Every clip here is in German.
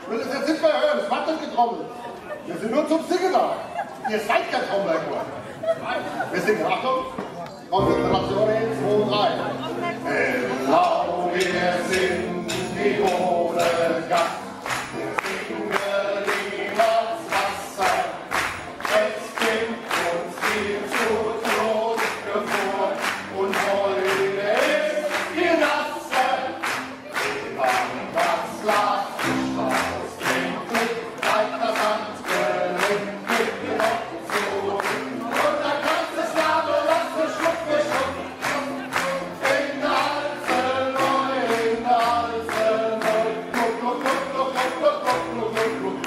will das jetzt nicht mehr hören, es wird nicht getrommelt. Wir sind nur zum Singen da. Ihr seid kein Trommlercorps. Wir singen, Achtung. Konzentration, 2, 3. Hello, wir sind die Bohnegard. Wir singen niemals Wasser. Es gibt uns viel zu Tod geboren und heute ist die Nasse. Wann das Glas Strauß trinkt, bleibt das Handgelenk mit noch zu. Und dann kannst du es Nabel lassen, Schluck für Schluck. In der Halse neu, in der Halse neu. Gluck, gluck, gluck, gluck, gluck, gluck, gluck, gluck, gluck, gluck.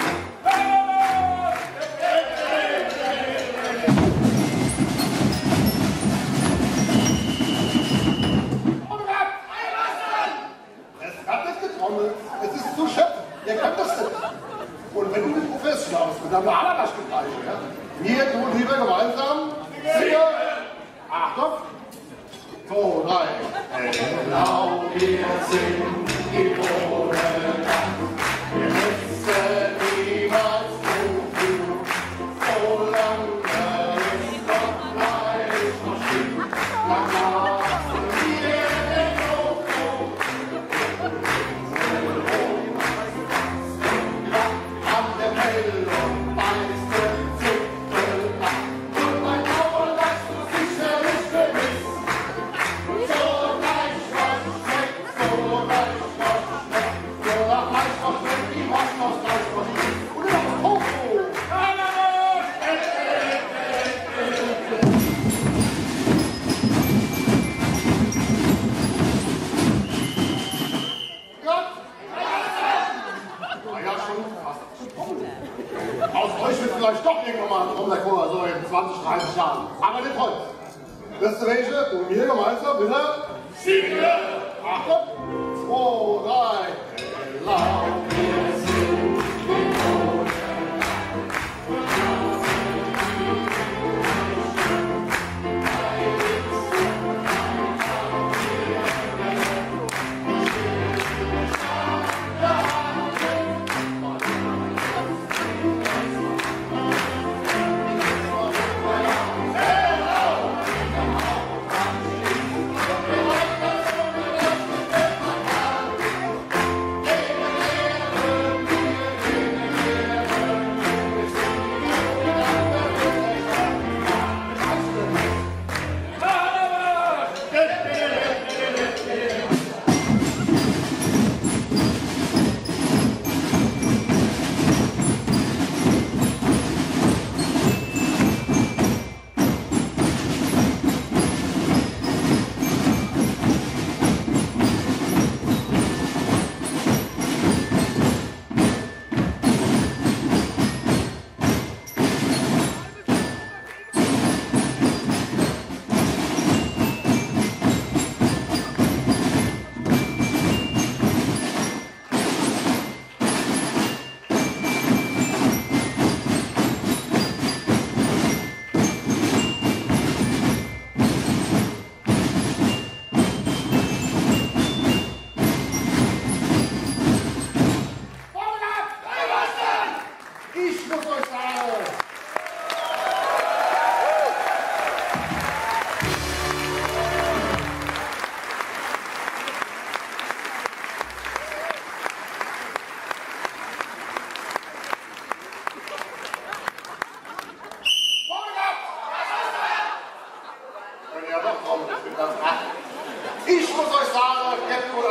Es ist zu schöpfen, ihr könnt das nicht. Und wenn du nicht professionell bist, dann haben wir alle das Gleiche. Ja? Wir tun lieber gemeinsam singen. Achtung. 2, 3. Hello, wir sind die Bohnegard. Wir müssen niemals tun, solange es Gott gleich noch stimmt. Dann lassen wir den Hof. An der Pelle und meiste Zipfel ab. Und mein Auge lässt du sicherlich gewiss. So gleich was schmeckt, so gleich was schmeckt. So gleich was schmeckt, die was noch gleich was schmeckt. Und dann noch Tofu. Gott! Na ja, schon fast. Aus euch wird vielleicht doch irgendwann mal ein Trommlercorps, so in 20, 30 Jahren. Aber nicht heute. Wisst ihr welche? Und wir gemeinsam wieder singen. Achtung. 2, 3. Laut wir sind die Ich muss euch sagen,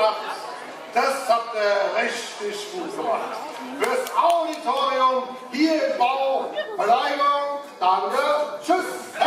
das habt ihr richtig gut gemacht. Fürs Auditorium, hier im Bau, Verleihung, danke, tschüss.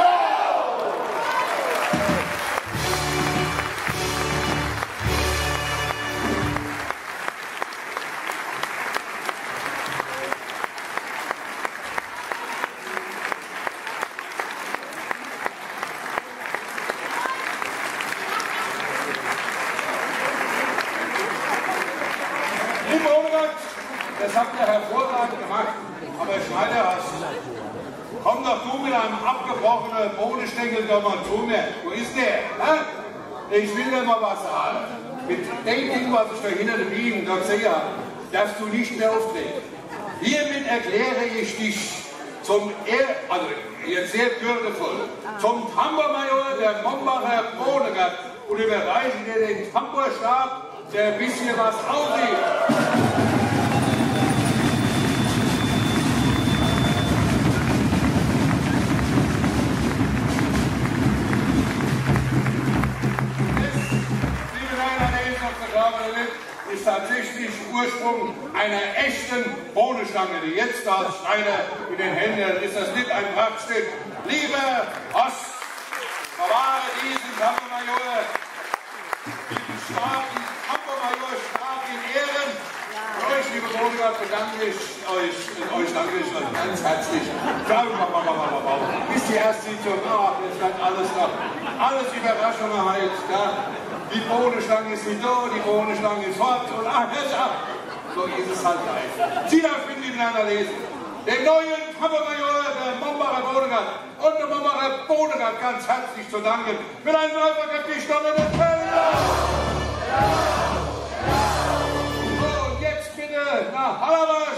Das habt ihr hervorragend gemacht, aber Schneider, komm doch du mit einem abgebrochenen Bohnenstängel doch mal zu mir. Wo ist der? Na? Ich will dir mal was sagen. Mit dem Ding, was ich da hinter der Biegen da sehe, darfst du nicht mehr auftreten. Hiermit erkläre ich dich zum jetzt sehr würdevoll, zum Tambourmajor der Mombacher Bohnegard und überreiche dir den Tambourstab, der ein bisschen was aussieht. Ist tatsächlich Ursprung einer echten Bohnenstange, die jetzt da als Schneider in den Händen hat. Ist das nicht ein Prachtstück? Lieber Horst, bewahre diesen Tambourmajor, Tambourmajor-Stab in Ehren. Für euch, liebe Bohnegard, bedanke ich euch danke ich ganz herzlich. Bis die erste Sitzung, jetzt bleibt alles Überraschungen halt. Ja. Die Bohnenstange ist nicht da, die Bohnenstange ist fort und so ist es halt gleich. Sie darf mit miteinander lesen. Den neuen Tambourmajor der Mombacher Bohnegard und der Mombacher Bohnegard ganz herzlich zu danken. Mit einem Läuferkräftig stollen Keller. So, und jetzt bitte nach Hallerwein.